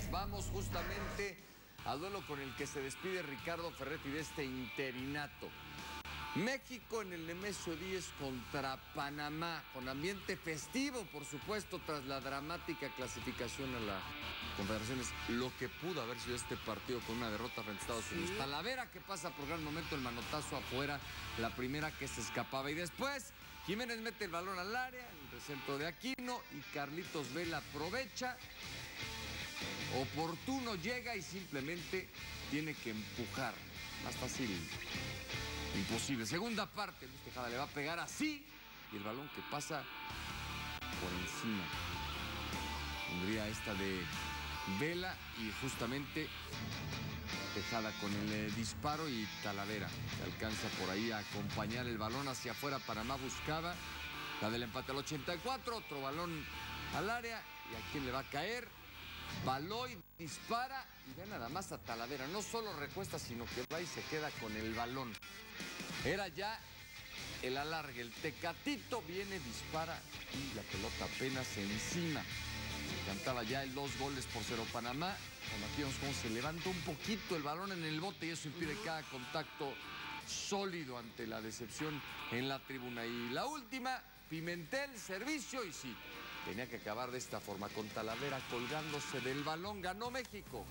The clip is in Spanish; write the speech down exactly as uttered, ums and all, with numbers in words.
Vamos justamente al duelo con el que se despide Ricardo Ferretti de este interinato. México en el Nemesio diez contra Panamá, con ambiente festivo, por supuesto, tras la dramática clasificación a la Confederaciones. Lo que pudo haber sido este partido con una derrota frente a Estados Unidos. Sí. Talavera que pasa por gran momento, el manotazo afuera, la primera que se escapaba. Y después, Jiménez mete el balón al área, el recentro de Aquino, y Carlitos Vela aprovecha. Oportuno llega y simplemente tiene que empujar. Más fácil, imposible. Segunda parte, Luis Tejada le va a pegar así y el balón que pasa por encima. Tendría esta de Vela y justamente Tejada con el eh, disparo y Talavera que alcanza por ahí a acompañar el balón hacia afuera. Panamá buscaba la del empate al ochenta y cuatro, otro balón al área y a quién le va a caer. Baloy dispara y ve nada más a Talavera. No solo recuesta, sino que va y se queda con el balón. Era ya el alargue. El Tecatito viene, dispara y la pelota apenas encima. Cantaba ya el dos goles por cero Panamá. Cuando aquí vemos cómo se levanta un poquito el balón en el bote y eso impide cada contacto sólido ante la decepción en la tribuna. Y la última, Pimentel, servicio y sí. Tenía que acabar de esta forma, con Talavera colgándose del balón. Ganó México.